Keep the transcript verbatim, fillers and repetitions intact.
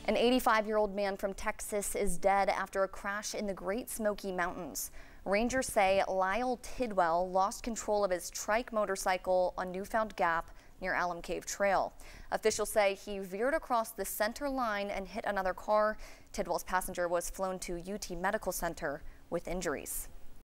An eighty-five-year-old man from Texas is dead after a crash in the Great Smoky Mountains. Rangers say Lyle Tidwell lost control of his trike motorcycle on Newfound Gap near Alum Cave Trail. Officials say he veered across the center line and hit another car. Tidwell's passenger was flown to U T Medical Center with injuries.